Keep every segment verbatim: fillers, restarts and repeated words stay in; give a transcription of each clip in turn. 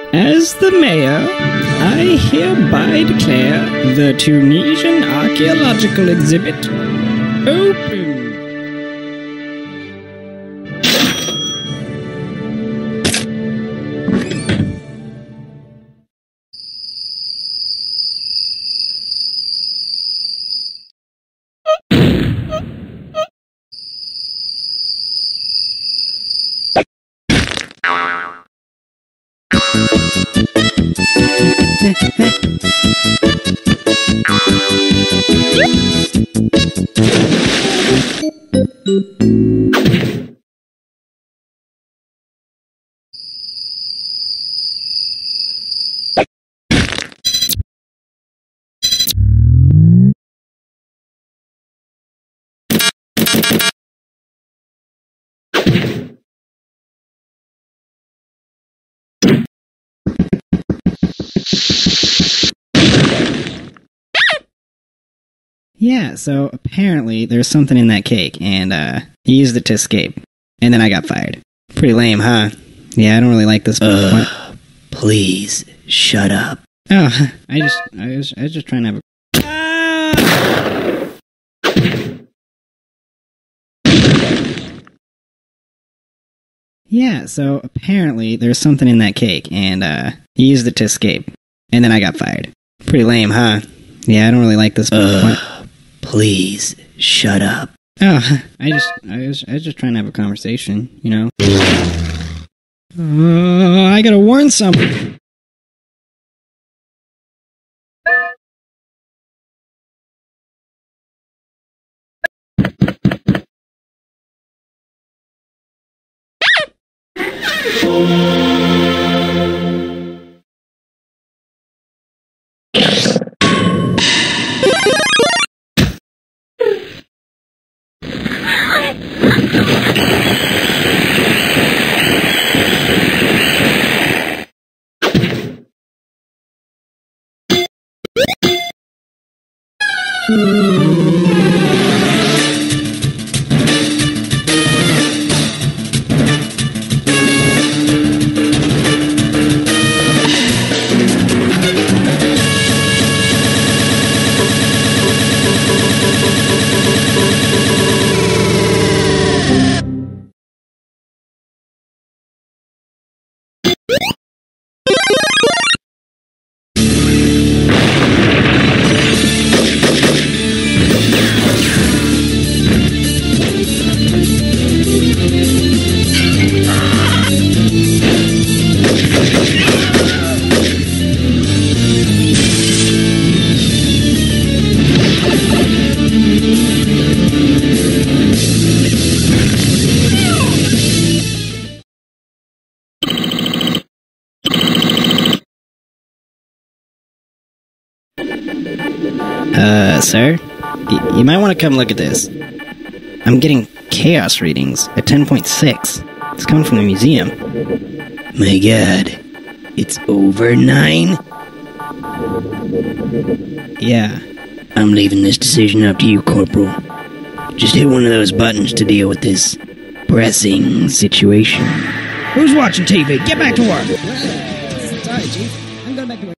As the mayor, I hereby declare the Tunisian archaeological exhibit open. Yeah, so apparently there's something in that cake, and uh, he used it to escape. And then I got fired. Pretty lame, huh? Yeah, I don't really like this. Uh, please, shut up. Oh, I just, I was, I was just trying to have a... Ah! Yeah, so apparently there's something in that cake, and uh, he used it to escape. And then I got fired. Pretty lame, huh? Yeah, I don't really like this. Uh, please, shut up. Oh, I just, I was, I was just trying to have a conversation, you know? Uh, I gotta warn someone. Uh, sir? Y you might want to come look at this. I'm getting chaos readings at ten point six. It's coming from the museum. My god. It's over nine? Yeah. I'm leaving this decision up to you, Corporal. Just hit one of those buttons to deal with this pressing situation. Who's watching T V? Get back to work! Sorry, Chief. I'm going back to work.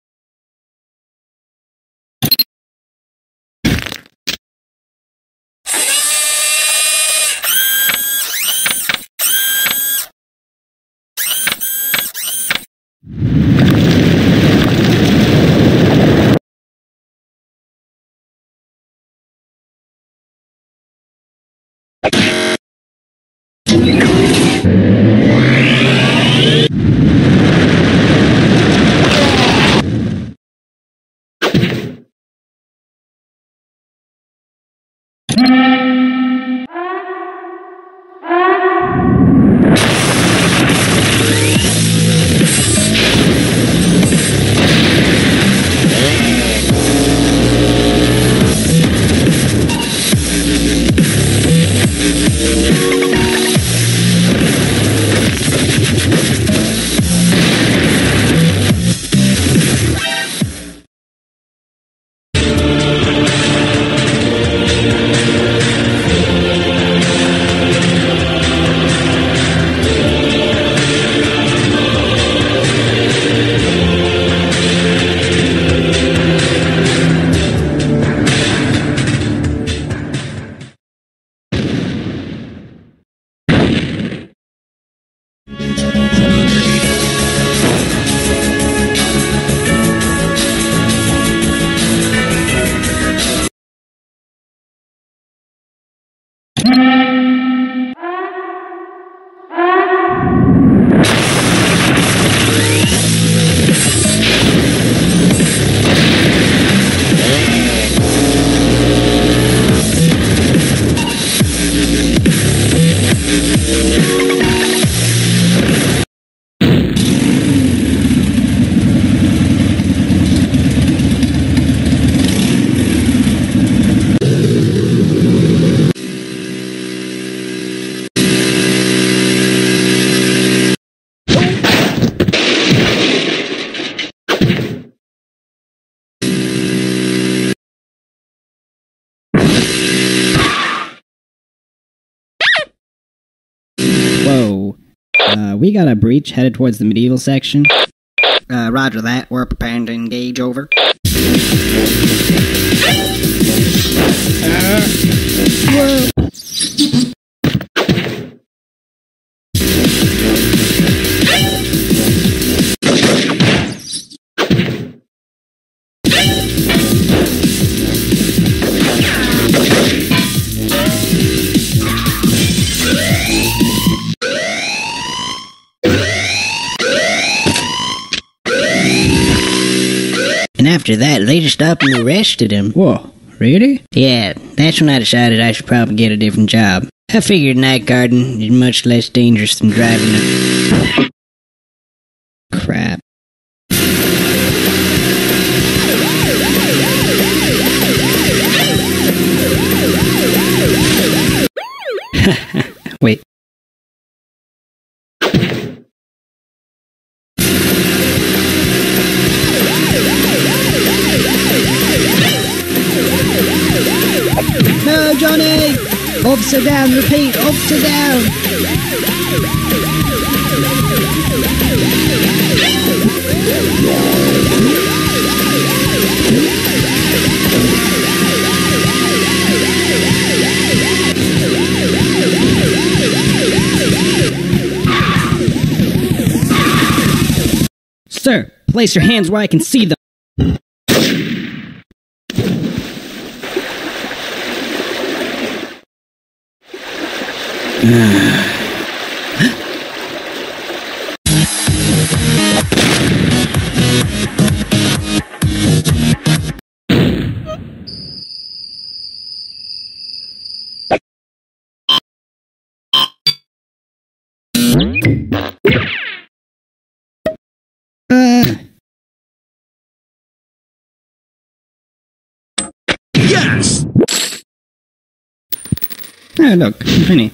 Uh, we got a breach headed towards the medieval section. Uh, roger that. We're preparing to engage, over. Uh, whoa. And after that, they just up and arrested him. Whoa, really? Yeah, that's when I decided I should probably get a different job. I figured night guarding is much less dangerous than driving a... Crap. Wait. No, Johnny! Officer down, repeat, officer down! Sir, place your hands where I can see them. Uh. Yes! Oh, look, Penny.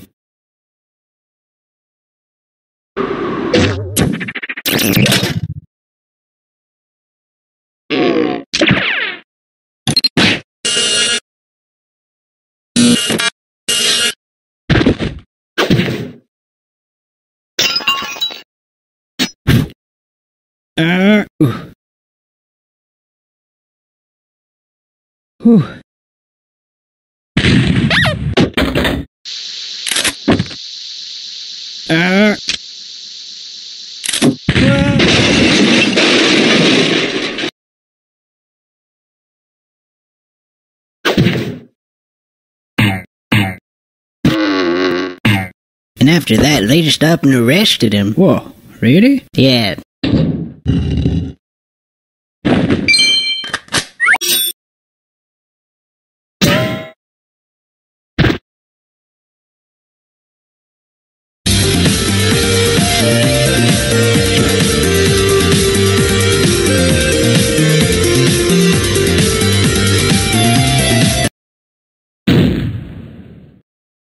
Uh, ooh. Whew. Uh. And after that, they just up and arrested him. Whoa, really? Yeah.